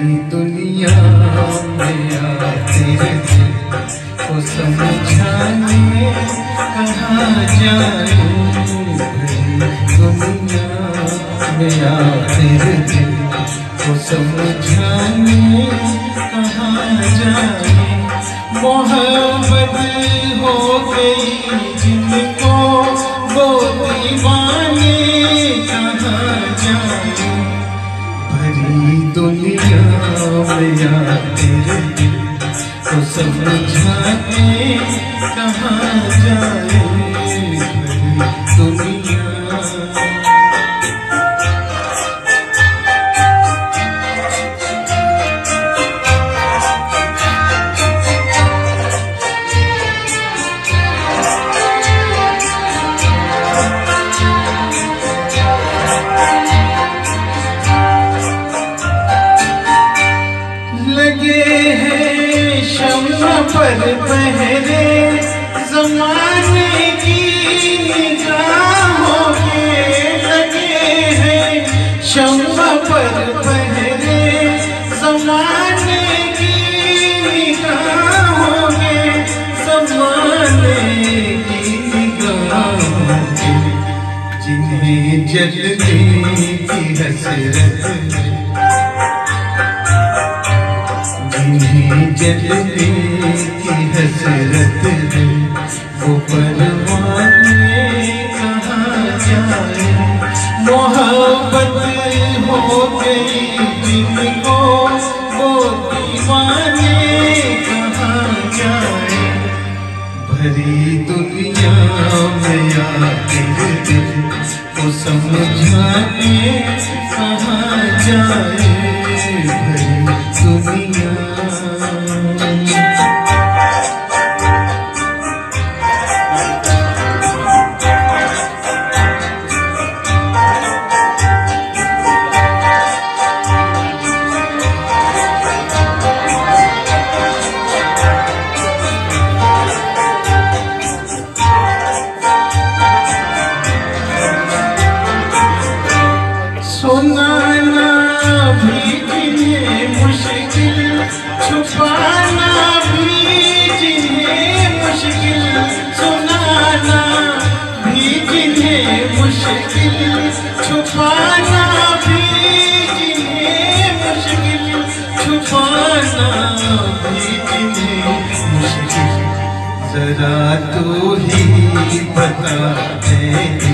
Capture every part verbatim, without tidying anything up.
भरी दुनिया में आते थे को समझाने कहाँ जाऊं। भरी दुनिया में आते थे को समझाने कहाँ जाए। मोहब्बत हो गई जिनको वो दीवाने कहाँ जाए। भरी दुनिया में आते थे तो समझाने कहाँ जाए। भरी दुनिया पर पहरे ज़माने की निगाहों के लगे हैं। शम्मा पर पहरे ज़माने की निगाहों के ज़माने की निगाहों के जिन्हें जलने की हसरत है। जिन्हें जलने की हसरत है वो परवाने कहाँ जाए। मोहब्बत हो गई जिनको वो दीवाने कहाँ जाए। भरी दुनिया में आते दिल को समझाने कहाँ जाए। भरी दुनिया सुनाना भी जिन्हें मुश्किल, छुपाना भी जिन्हें मुश्किल। सुनाना भी जिन्हें मुश्किल, छुपाना भी जिन्हें मुश्किल। छुपाना भी जिन्हें मुश्किल। जरा तू ही बता दे,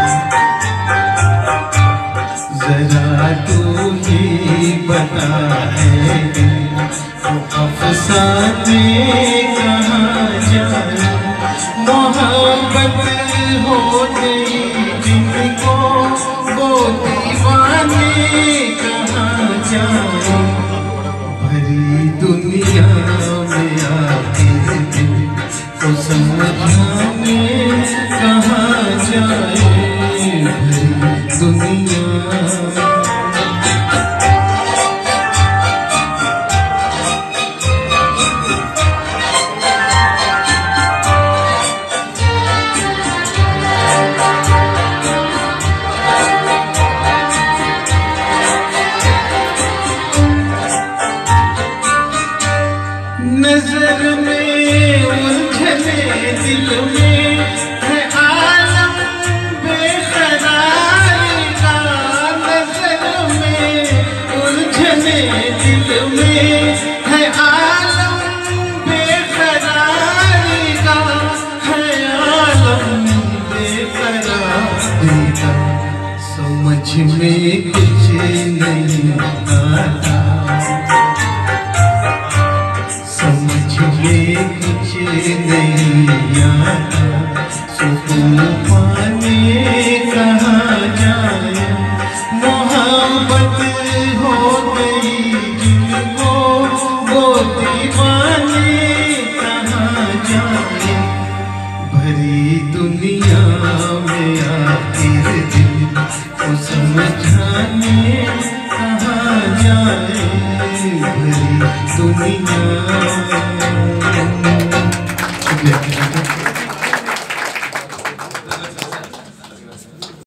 जरा तू ही बता है वो अफसाने कहाँ जाए। मोहब्बत हो गई जिनको वो दीवाने कहाँ जाए। भरी दुनिया में आते दिन को समझाने कहाँ जाए। भरी दुनिया नजर में उलझने दिल में है आलम बेकरार का। नजर में उलझने दिल में है आलम बेकरार का। है आलम बेकरार का। समझ में कुछ नहीं आता, कुछ नहीं आता। सुकून पाने कहाँ जाए। मोहब्बत हो गई जिनको वो दीवाने कहाँ जाए। भरी दुनिया में आते दिल को समझाने कहाँ जाए। भरी दुनिया